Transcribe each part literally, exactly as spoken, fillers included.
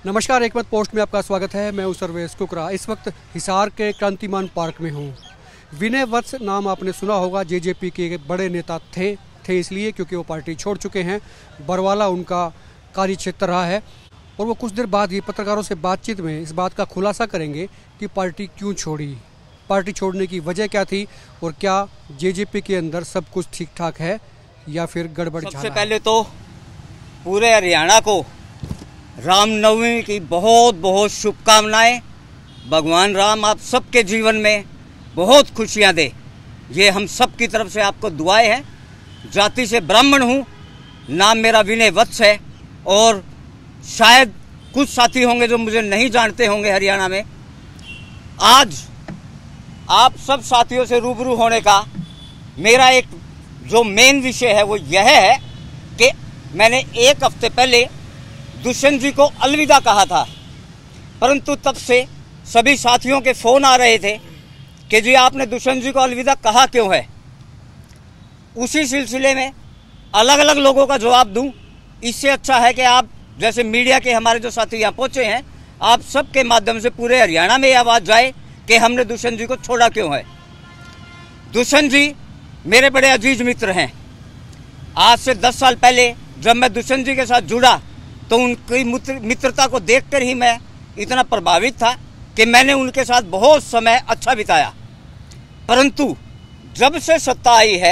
नमस्कार, एक मत पोस्ट में आपका स्वागत है। मैं हूं सर्वेश कुकरा। इस वक्त हिसार के क्रांतिमान पार्क में हूं। विनय वत्स नाम आपने सुना होगा। जेजेपी के बड़े नेता थे थे इसलिए क्योंकि वो पार्टी छोड़ चुके हैं। बरवाला उनका कार्य क्षेत्र रहा है और वो कुछ देर बाद ही पत्रकारों से बातचीत में इस बात का खुलासा करेंगे कि पार्टी क्यों छोड़ी, पार्टी छोड़ने की वजह क्या थी और क्या जेजेपी के अंदर सब कुछ ठीक ठाक है या फिर गड़बड़। सबसे पहले तो पूरे हरियाणा को रामनवमी की बहुत बहुत शुभकामनाएं। भगवान राम आप सबके जीवन में बहुत खुशियां दे, ये हम सब की तरफ से आपको दुआएं हैं। जाति से ब्राह्मण हूं, नाम मेरा विनय वत्स है और शायद कुछ साथी होंगे जो मुझे नहीं जानते होंगे हरियाणा में। आज आप सब साथियों से रूबरू होने का मेरा एक जो मेन विषय है वो यह है कि मैंने एक हफ्ते पहले दुष्यंत जी को अलविदा कहा था, परंतु तब से सभी साथियों के फोन आ रहे थे कि जी आपने दुष्यंत जी को अलविदा कहा क्यों है। उसी सिलसिले में अलग अलग लोगों का जवाब दूं, इससे अच्छा है कि आप जैसे मीडिया के हमारे जो साथी यहाँ पहुंचे हैं, आप सबके माध्यम से पूरे हरियाणा में ये आवाज़ जाए कि हमने दुष्यंत जी को छोड़ा क्यों है। दुष्यंत जी मेरे बड़े अजीज मित्र हैं। आज से दस साल पहले जब मैं दुष्यंत जी के साथ जुड़ा तो उनकी मित्रता को देखकर ही मैं इतना प्रभावित था कि मैंने उनके साथ बहुत समय अच्छा बिताया। परंतु जब से सत्ता आई है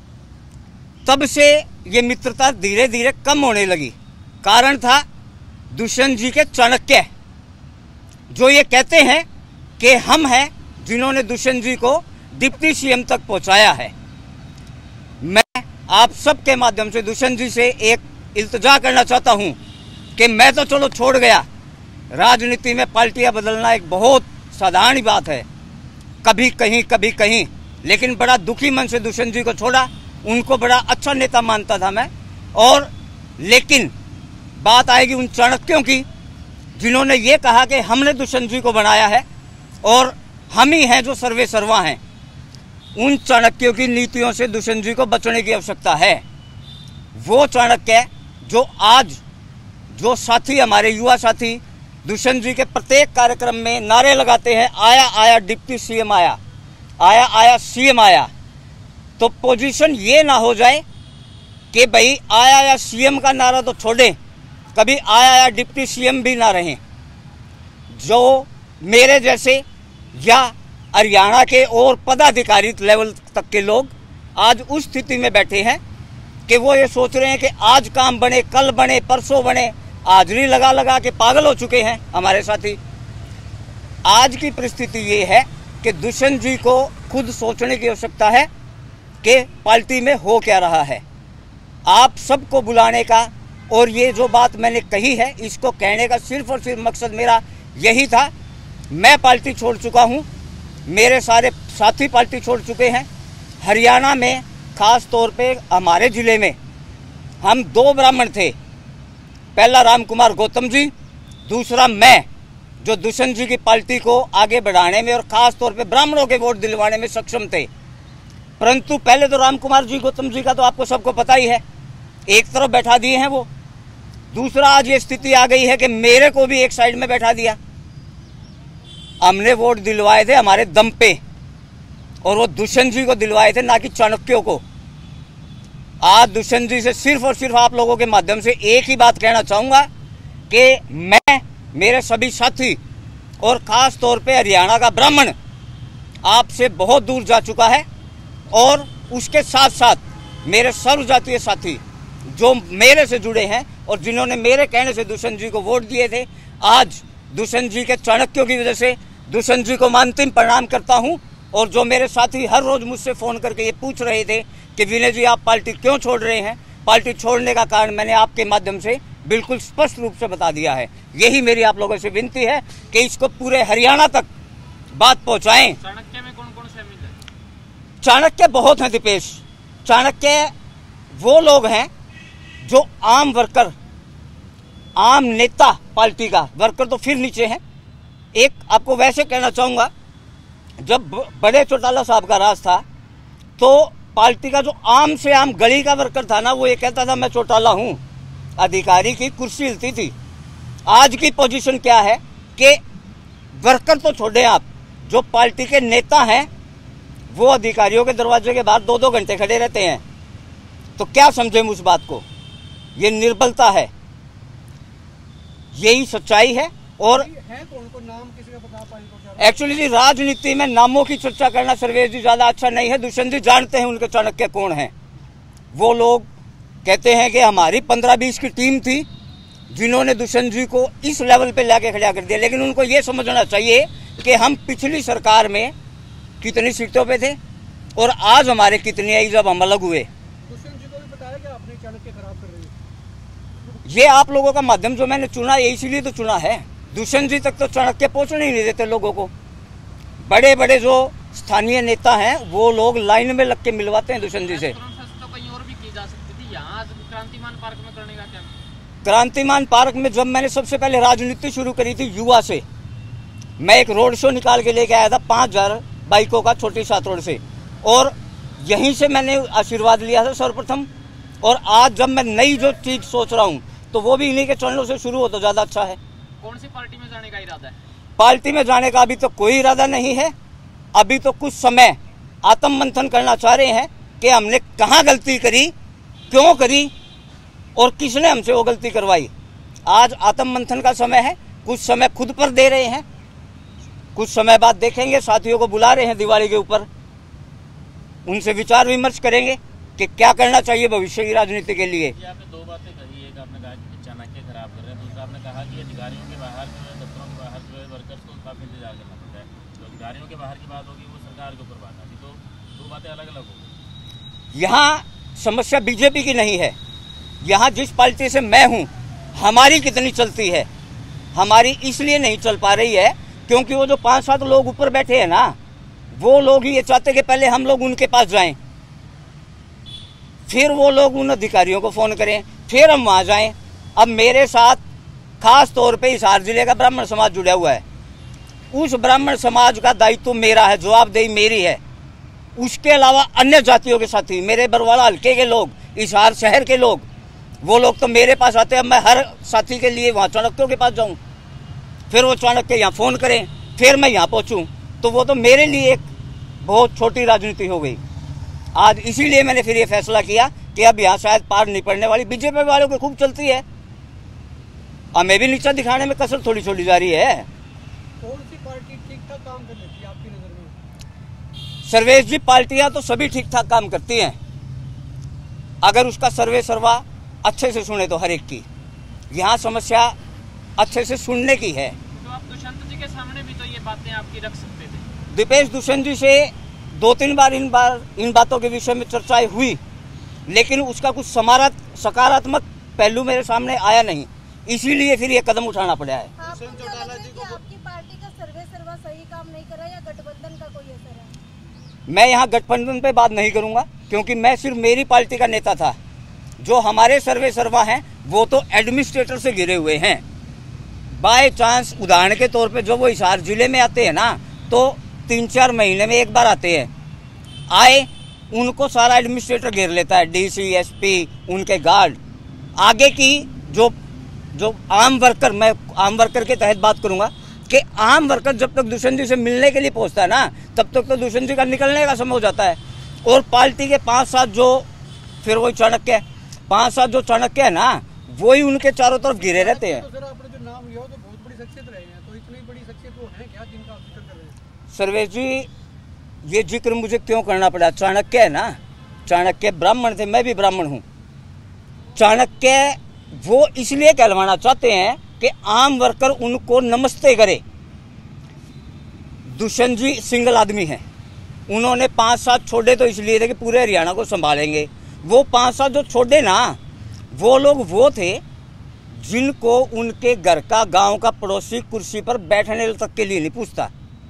तब से ये मित्रता धीरे धीरे कम होने लगी। कारण था दुष्यंत जी के चाणक्य, जो ये कहते हैं कि हम हैं जिन्होंने दुष्यंत जी को डिप्टी सीएम तक पहुंचाया है। मैं आप सबके माध्यम से दुष्यंत जी से एक इल्तिजा करना चाहता हूं कि मैं तो चलो छोड़ गया, राजनीति में पार्टियां बदलना एक बहुत साधारण बात है, कभी कहीं कभी कहीं, लेकिन बड़ा दुखी मन से दुष्यंत जी को छोड़ा। उनको बड़ा अच्छा नेता मानता था मैं। और लेकिन बात आएगी उन चाणक्यों की जिन्होंने ये कहा कि हमने दुष्यंत जी को बनाया है और हम ही हैं जो सर्वे सर्वा हैं। उन चाणक्यों की नीतियों से दुष्यंत जी को बचने की आवश्यकता है। वो चाणक्य जो आज जो साथी हमारे युवा साथी दुष्यंत जी के प्रत्येक कार्यक्रम में नारे लगाते हैं, आया आया डिप्टी सीएम आया, आया आया सीएम आया, तो पोजीशन ये ना हो जाए कि भाई आया आया सीएम का नारा तो छोड़ें, कभी आया आया डिप्टी सीएम भी ना रहें। जो मेरे जैसे या हरियाणा के और पदाधिकारी लेवल तक के लोग आज उस स्थिति में बैठे हैं कि वो ये सोच रहे हैं कि आज काम बने, कल बने, परसों बने, हाजिरी लगा लगा के पागल हो चुके हैं हमारे साथी। आज की परिस्थिति ये है कि दुष्यंत जी को खुद सोचने की आवश्यकता है कि पार्टी में हो क्या रहा है। आप सबको बुलाने का और ये जो बात मैंने कही है इसको कहने का सिर्फ और सिर्फ मकसद मेरा यही था। मैं पार्टी छोड़ चुका हूँ, मेरे सारे साथी पार्टी छोड़ चुके हैं। हरियाणा में खास तौर पे हमारे ज़िले में हम दो ब्राह्मण थे, पहला राम कुमार गौतम जी, दूसरा मैं, जो दुष्यंत जी की पार्टी को आगे बढ़ाने में और खास तौर पे ब्राह्मणों के वोट दिलवाने में सक्षम थे। परंतु पहले तो राम कुमार जी गौतम जी का तो आपको सबको पता ही है, एक तरफ बैठा दिए हैं वो। दूसरा आज ये स्थिति आ गई है कि मेरे को भी एक साइड में बैठा दिया। हमने वोट दिलवाए थे हमारे दम पे और वो दुष्यंत जी को दिलवाए थे, ना कि चाणक्यों को। आज दुष्यंत जी से सिर्फ और सिर्फ आप लोगों के माध्यम से एक ही बात कहना चाहूँगा कि मैं, मेरे सभी साथी और ख़ास तौर पे हरियाणा का ब्राह्मण आपसे बहुत दूर जा चुका है। और उसके साथ साथ मेरे सर्व जातीय साथी जो मेरे से जुड़े हैं और जिन्होंने मेरे कहने से दुष्यंत जी को वोट दिए थे, आज दुष्यंत जी के चाणक्यों की वजह से दुष्यंत जी को मैं अंतिम प्रणाम करता हूँ। और जो मेरे साथी हर रोज़ मुझसे फ़ोन करके ये पूछ रहे थे कि विनय जी आप पार्टी क्यों छोड़ रहे हैं, पार्टी छोड़ने का कारण मैंने आपके माध्यम से बिल्कुल स्पष्ट रूप से बता दिया है। यही मेरी आप लोगों से विनती है कि इसको पूरे हरियाणा तक बात पहुँचाएँ। चाणक्य में कौन कौन शामिल है? चाणक्य बहुत हैं दीपेश। चाणक्य वो लोग हैं जो आम वर्कर, आम नेता पार्टी का, वर्कर तो फिर नीचे हैं। एक आपको वैसे कहना चाहूँगा, जब बड़े चौटाला साहब का राज था तो पार्टी का जो आम से आम गली का वर्कर था ना, वो ये कहता था मैं चौटाला हूँ। अधिकारी की कुर्सी हिलती थी आज की पोजीशन क्या है कि वर्कर तो छोड़े आप, जो पार्टी के नेता हैं वो अधिकारियों के दरवाजे के बाहर दो दो घंटे खड़े रहते हैं। तो क्या समझे उस बात को? ये निर्बलता है, यही सच्चाई है। और है कौन को नाम किसी का बता पाए तो? एक्चुअली जी राजनीति में नामों की चर्चा करना सर्वेश जी ज्यादा अच्छा नहीं है। दुष्यंत जी जानते हैं उनके चाणक्य कौन हैं। वो लोग कहते हैं कि हमारी पंद्रह बीस की टीम थी जिन्होंने दुष्यंत जी को इस लेवल पे लाके खड़ा कर दिया। लेकिन उनको ये समझना चाहिए कि हम पिछली सरकार में कितनी सीटों पे थे और आज हमारे कितनी आई जब हम अलग हुए। दुष्यंत जी को भी बताया कि आपने चाणक्य खराब कर रही है। ये आप लोगों का माध्यम जो मैंने चुना है इसीलिए तो चुना है। दुष्यंत जी तक तो चाणक्य पहुंचने ही नहीं देते लोगों को। बड़े बड़े जो स्थानीय नेता हैं वो लोग लाइन में लग के मिलवाते हैं दुष्यंत जी से। तो कहीं और भी की जा सकती थी, यहाँ क्रांतिमान पार्क में करने का क्या? क्रांतिमान पार्क में जब मैंने सबसे पहले राजनीति शुरू करी थी युवा से, मैं एक रोड शो निकाल के लेके आया था पाँच हजार बाइकों का छोटी सात रोड से, और यहीं से मैंने आशीर्वाद लिया था सर्वप्रथम। और आज जब मैं नई जो चीज सोच रहा हूँ तो वो भी इन्हीं के चरणों से शुरू हो तो ज्यादा अच्छा है। कौन सी पार्टी में जाने का इरादा है? पार्टी में जाने का अभी तो कोई इरादा नहीं है। अभी तो कुछ समय आत्म मंथन करना चाह रहे हैं कि हमने कहाँ गलती करी, क्यों करी और किसने हमसे वो गलती करवाई। आज आत्म मंथन का समय है। कुछ समय खुद पर दे रहे हैं, कुछ समय बाद देखेंगे, साथियों को बुला रहे हैं दिवाली के ऊपर, उनसे विचार विमर्श करेंगे कि क्या करना चाहिए भविष्य की राजनीति के लिए। ये आपने दो बातें कही, एक आपने कहा कि चाणक्य खराब कर रहे हैं, दूसरा आपने कहा कि अधिकारियों के बाहर जो है, दफ्तरों के बाहर जो है वर्कर्स को काफी इंतजार करना पड़ता है। जो अधिकारियों के बाहर की बात होगी वो सरकार के ऊपर बात आती, तो दो बातें अलग अलग होगी। यहाँ समस्या बीजेपी की नहीं है। यहाँ जिस पार्टी से मैं हूँ हमारी कितनी चलती है, हमारी इसलिए नहीं चल पा रही है क्योंकि वो जो पांच सात लोग ऊपर बैठे हैं ना, वो लोग ही ये चाहते कि पहले हम लोग उनके पास जाएं, फिर वो लोग उन अधिकारियों को फोन करें, फिर हम वहां जाएं। अब मेरे साथ खास तौर पे हिसार जिले का ब्राह्मण समाज जुड़ा हुआ है। उस ब्राह्मण समाज का दायित्व मेरा है, जवाबदेही मेरी है। उसके अलावा अन्य जातियों के साथी, मेरे बरवाला हल्के के लोग, हिसार शहर के लोग, वो लोग तो मेरे पास आते हैं। मैं हर साथी के लिए वहाँ चाणक्यों के पास जाऊँ, फिर वो चाणक्य यहाँ फ़ोन करें, फिर मैं यहाँ पहुँचूँ, तो वो तो मेरे लिए एक बहुत छोटी राजनीति हो गई। आज इसीलिए मैंने फिर ये फैसला किया कि अब यहाँ शायद पार नहीं पड़ने वाली। बीजेपी वालों की खूब चलती है, हमें भी नीचा दिखाने में कसर थोड़ी छोड़ी जा रही है। कौन सी पार्टी ठीक ठाक काम कर लेती है आपकी नजर में? सर्वेश जी, पार्टियां तो सभी ठीक ठाक काम करती हैं अगर उसका सर्वे सर्वा अच्छे से सुने तो हर एक की। यहाँ समस्या अच्छे से सुनने की है। तो आप दुष्यंत जी के सामने भी तो ये बातें आपकी रख सकते थे। दीपेश दुष्यंत जी से दो तीन बार इन बार इन बातों के विषय में चर्चाएं हुई, लेकिन उसका कुछ सकारात्मक पहलू मेरे सामने आया नहीं, इसीलिए फिर ये कदम उठाना पड़ा है। आपको क्या लग रहा है कि आपकी पार्टी का सर्वे सर्वा सही काम नहीं कर रहा है या गठबंधन का कोई असर है? मैं यहाँ गठबंधन पे बात नहीं करूंगा क्योंकि मैं सिर्फ मेरी पार्टी का नेता था। जो हमारे सर्वे सर्वा हैं वो तो एडमिनिस्ट्रेटर से घिरे हुए हैं। बाय चांस उदाहरण के तौर पे जब वो हिसार जिले में आते हैं ना, तो तीन चार महीने में एक बार आते हैं। आए, उनको सारा एडमिनिस्ट्रेटर घेर लेता है, डीसी, एसपी, उनके गार्ड। आगे की जो जो आम वर्कर, मैं आम वर्कर के तहत बात करूंगा कि आम वर्कर जब तक दुष्यंत जी से मिलने के लिए पहुंचता है ना, तब तक तो दुष्यंत जी का निकलने का समय हो जाता है। और पार्टी के पांच सात जो फिर वही चाणक्य पांच सात जो चाणक्य है ना, वही उनके चारों तरफ घिरे रहते हैं। तो सर आपने जो नाम लिया तो बहुत बड़ी शख्सियत रहे हैं, तो इतनी बड़ी शख्सियत वो है क्या जिनका आप जिक्र कर रहे हैं? सर्वेश जी, ये जिक्र मुझे क्यों करना पड़ा? चाणक्य है ना, चाणक्य ब्राह्मण थे, मैं भी ब्राह्मण हूँ। चाणक्य वो इसलिए कहलवाना चाहते हैं कि आम वर्कर उनको नमस्ते करे। दुष्यंत जी सिंगल आदमी हैं, उन्होंने पांच सात छोड़े तो इसलिए थे कि पूरे हरियाणा को संभालेंगे। वो पांच सात जो छोड़े ना, वो लोग वो थे जिनको उनके घर का, गांव का पड़ोसी कुर्सी पर बैठने तक के लिए नहीं पूछता।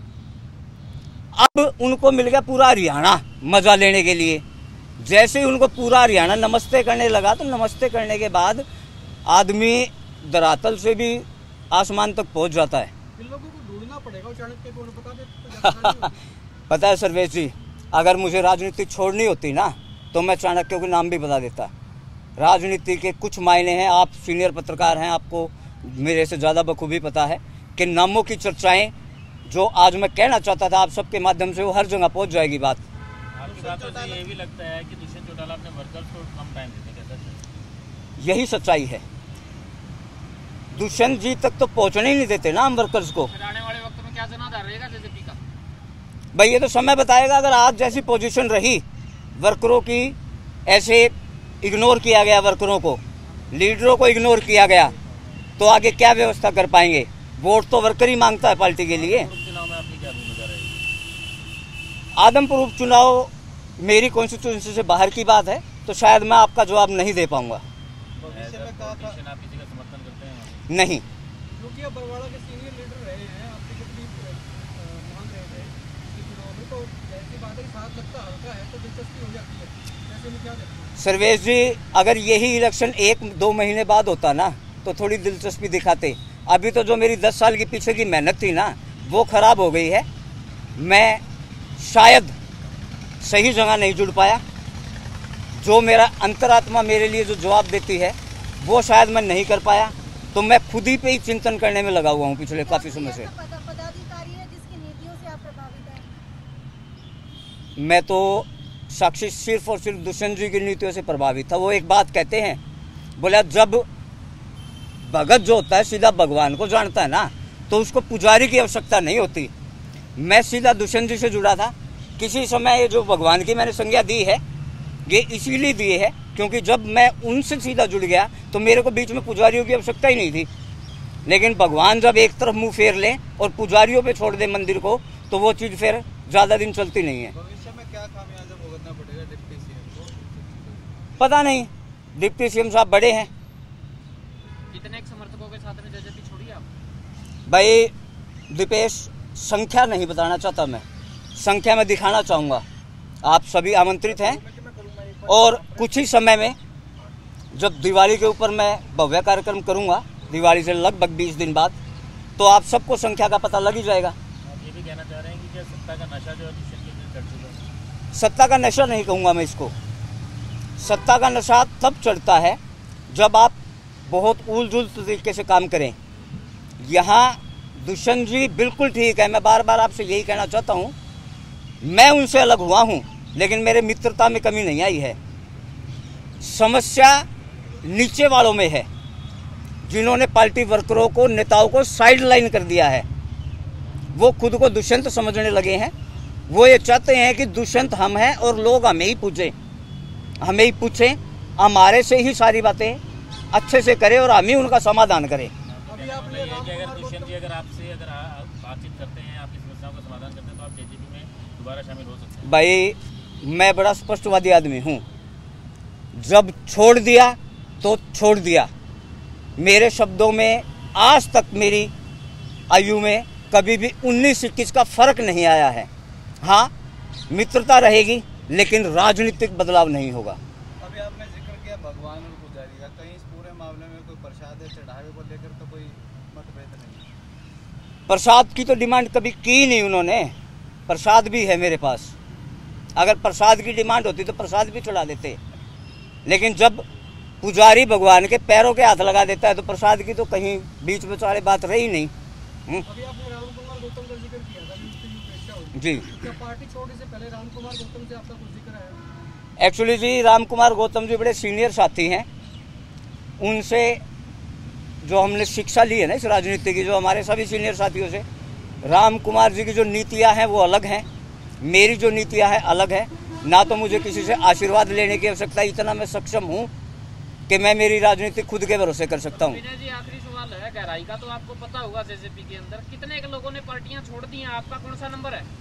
अब उनको मिल गया पूरा हरियाणा मजा लेने के लिए। जैसे ही उनको पूरा हरियाणा नमस्ते करने लगा, तो नमस्ते करने के बाद आदमी धरातल से भी आसमान तक पहुंच जाता है। इन लोगों को ढूंढना पड़ेगा, चाणक्य को बता दे तो जानकारी होगी। पता है सर्वेश जी, अगर मुझे राजनीति छोड़नी होती ना, तो मैं चाणक्य के नाम भी बता देता। राजनीति के कुछ मायने हैं, आप सीनियर पत्रकार हैं, आपको मेरे से ज़्यादा बखूबी पता है कि नामों की चर्चाएं जो आज मैं कहना चाहता था आप सबके माध्यम से वो हर जगह पहुंच जाएगी बात। आपकी बातों से ये भी लगता है कि दुष्यंत चौटाला अपने वर्कर्स को कम टाइम देते हैं, कैसा? यही सच्चाई है। दुष्यंत जी तक तो पहुंचने ही नहीं देते ना हम वर्कर्स को। फिर आने वाले वक्त में क्या जनाधार रहेगा जेजेपी का? भाई ये तो समय बताएगा। अगर आज जैसी पोजीशन रही वर्करों की, ऐसे इग्नोर किया गया वर्करों को, लीडरों को इग्नोर किया गया, तो आगे क्या व्यवस्था कर पाएंगे? वोट तो वर्कर ही मांगता है पार्टी के लिए। चुनाव में आपकी क्या भूमिका रहेगी? आदमपुर उपचुनाव मेरी कॉन्स्टिट्यूंसी से बाहर की बात है, तो शायद मैं आपका जवाब नहीं दे पाऊंगा। भविष्य में आप किसी का समर्थन करते हैं? नहीं। क्योंकि आप बरवाड़ा के सीनियर लीडर रहे हैं, आप टिकट भी मांग रहे थे इस चुनाव में, तो ऐसी बात है कि सात लगता हल्का है तो दिलचस्पी हो जाती है, ऐसे में क्या देखते हैं? सर्वेश जी, अगर यही इलेक्शन एक दो महीने बाद होता ना तो थोड़ी दिलचस्पी दिखाते। अभी तो जो मेरी दस साल की पीछे की मेहनत थी ना वो खराब हो गई है। मैं शायद सही जगह नहीं जुड़ पाया। जो मेरा अंतरात्मा मेरे लिए जो जवाब देती है वो शायद मैं नहीं कर पाया, तो मैं खुद ही पे ही चिंतन करने में लगा हुआ हूँ पिछले काफ़ी समय से। पदाधिकारी है जिसकी नीतियों से आप प्रभावित हैं? मैं तो साक्षी सिर्फ और सिर्फ दुष्यंत जी की नीतियों से प्रभावित था। वो एक बात कहते हैं, बोला जब भगत जो होता है सीधा भगवान को जानता है ना, तो उसको पुजारी की आवश्यकता नहीं होती। मैं सीधा दुष्यंत जी से जुड़ा था। किसी समय ये जो भगवान की मैंने संज्ञा दी है ये इसीलिए दी है क्योंकि जब मैं उनसे सीधा जुड़ गया तो मेरे को बीच में पुजारियों की आवश्यकता ही नहीं थी। लेकिन भगवान जब एक तरफ मुंह फेर ले और पुजारियों पे छोड़ दे मंदिर को, तो वो चीज़ फिर ज़्यादा दिन चलती नहीं है। भविष्य में क्या खामियाजा भुगतना पड़ेगा डिप्टी सीएम को? पता नहीं, डिप्टी सीएम साहब बड़े हैं। कितने एक समर्थकों के साथ में जेजेपी छोड़ी आप? भाई दीपेश, संख्या नहीं बताना चाहता मैं, संख्या में दिखाना चाहूँगा। आप सभी आमंत्रित हैं और कुछ ही समय में जब दिवाली के ऊपर मैं भव्य कार्यक्रम करूँगा, दिवाली से लगभग बीस दिन बाद, तो आप सबको संख्या का पता लग ही जाएगा। आप ये भी कहना चाह रहे हैं कि क्या सत्ता का नशा जो है दुष्यंत के दिल चढ़ चुका है? सत्ता का नशा नहीं कहूँगा मैं इसको। सत्ता का नशा तब चढ़ता है जब आप बहुत उलझुल तरीके से काम करें। यहाँ दुष्यंत जी बिल्कुल ठीक है, मैं बार बार आपसे यही कहना चाहता हूँ, मैं उनसे अलग हुआ हूँ लेकिन मेरे मित्रता में कमी नहीं आई है। समस्या नीचे वालों में है जिन्होंने पार्टी वर्करों को, नेताओं को साइड लाइन कर दिया है। वो खुद को दुष्यंत समझने लगे हैं। वो ये चाहते हैं कि दुष्यंत हम हैं और लोग हमें ही पूछें, हमें ही पूछें, हमारे से ही सारी बातें अच्छे से करें और हम ही उनका समाधान करें। अभी आपने ये है राम कि अगर कुमार दुष्यंत जी अगर आपसे अगर आ- बातचीत करते हैं, आपकी समस्याओं का समाधान करते हैं, तो आप जेजेपी में दोबारा शामिल हो सकते हैं? भाई मैं बड़ा स्पष्टवादी आदमी हूँ। जब छोड़ दिया तो छोड़ दिया। मेरे शब्दों में आज तक मेरी आयु में कभी भी उन्नीस इक्कीस का फर्क नहीं आया है। हाँ, मित्रता रहेगी लेकिन राजनीतिक बदलाव नहीं होगा। अभी आपने जिक्र किया भगवान और पुजारी का, कहीं इस पूरे मामले में कोई प्रसाद या चढ़ावे को लेकर तो कोई मतभेद नहीं? प्रसाद की तो डिमांड कभी की नहीं उन्होंने। प्रसाद भी है मेरे पास। अगर प्रसाद की डिमांड होती तो प्रसाद भी चढ़ा देते। लेकिन जब पुजारी भगवान के पैरों के हाथ लगा देता है तो प्रसाद की तो कहीं बीच में सारे बात रही नहीं। हुँ? अभी आपने राम कुमार गौतम का जिक्र किया था, जिसकी उपेक्षा हुई। जी, क्या पार्टी छोड़ने से पहले राम कुमार गौतम से आपका कुछ जिक्र है? एक्चुअली जी राम कुमार गौतम जी बड़े सीनियर साथी हैं। उनसे जो हमने शिक्षा ली है ना इस राजनीति की, जो हमारे सभी सीनियर साथियों से, राम कुमार जी की जो नीतियां हैं वो अलग हैं, मेरी जो नीतियां हैं अलग है। ना तो मुझे किसी से आशीर्वाद लेने की आवश्यकता, इतना मैं सक्षम हूँ कि मैं मेरी राजनीति खुद के भरोसे कर सकता हूँ। विनय जी, आखिरी सवाल है गहराई का, तो आपको पता होगा जेजेपी के अंदर कितने के लोगों ने पार्टियां छोड़ दी हैं, आपका कौन सा नंबर है?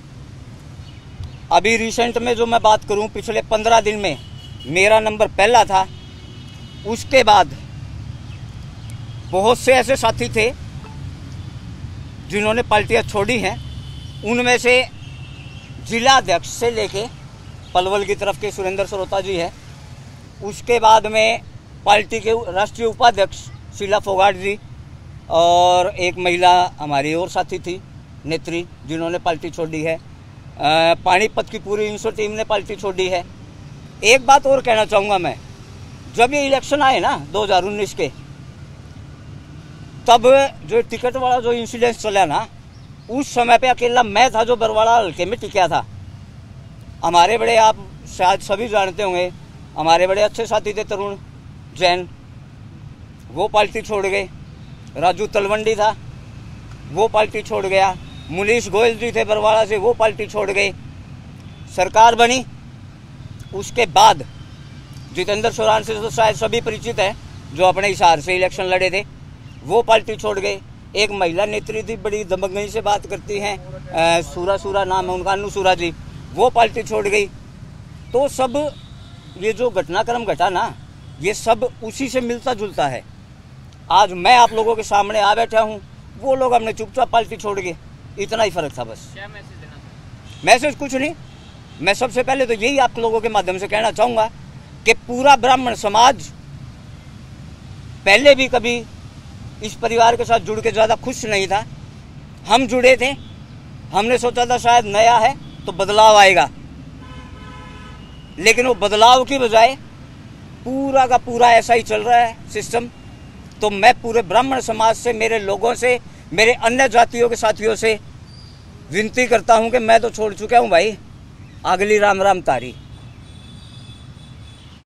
अभी रिसेंट में जो मैं बात करूं, पिछले पंद्रह दिन में मेरा नंबर पहला था। उसके बाद बहुत से ऐसे साथी थे जिन्होंने पार्टियां छोड़ी हैं। उनमें से जिला अध्यक्ष से लेके पलवल की तरफ के सुरेंद्र सरोता जी है। उसके बाद में पार्टी के राष्ट्रीय उपाध्यक्ष शीला फोगाट जी और एक महिला हमारी और साथी थी नेत्री, जिन्होंने पार्टी छोड़ी है। अ, पानीपत की पूरी इंसो टीम ने पार्टी छोड़ी है। एक बात और कहना चाहूँगा मैं, जब ये इलेक्शन आए ना दो हज़ार उन्नीस के, तब जो टिकट वाला जो इंसिडेंस चला ना, उस समय पे अकेला मैं था जो बरवाड़ा हल्के में टिका था। हमारे बड़े, आप शायद सभी जानते होंगे, हमारे बड़े अच्छे साथी थे तरुण जैन, वो पार्टी छोड़ गए। राजू तलवंडी था, वो पार्टी छोड़ गया। मुनीश गोयल जी थे बरवाड़ा से, वो पार्टी छोड़ गए। सरकार बनी, उसके बाद जितेंद्र सोरान से तो शायद सभी परिचित हैं, जो अपने हिसार से इलेक्शन लड़े थे, वो पार्टी छोड़ गए। एक महिला नेत्री थी, बड़ी दमकई से बात करती हैं, सूरा सूरा नाम है उनका, अनुसूरा जी, वो पार्टी छोड़ गई। तो सब ये जो घटनाक्रम घटा ना, ये सब उसी से मिलता जुलता है। आज मैं आप लोगों के सामने आ बैठा हूँ, वो लोग हमने चुपचाप पार्टी छोड़ गए, इतना ही फर्क था बस। क्या मैसेज देना था? मैसेज कुछ नहीं। मैं सबसे पहले तो यही आप लोगों के माध्यम से कहना चाहूँगा कि पूरा ब्राह्मण समाज पहले भी कभी इस परिवार के साथ जुड़ के ज़्यादा खुश नहीं था। हम जुड़े थे, हमने सोचा था शायद नया है तो बदलाव आएगा, लेकिन वो बदलाव की बजाय पूरा का पूरा ऐसा ही चल रहा है सिस्टम। तो मैं पूरे ब्राह्मण समाज से, मेरे लोगों से, मेरे अन्य जातियों के साथियों से विनती करता हूं कि मैं तो छोड़ चुका हूं भाई, अगली राम राम तारी।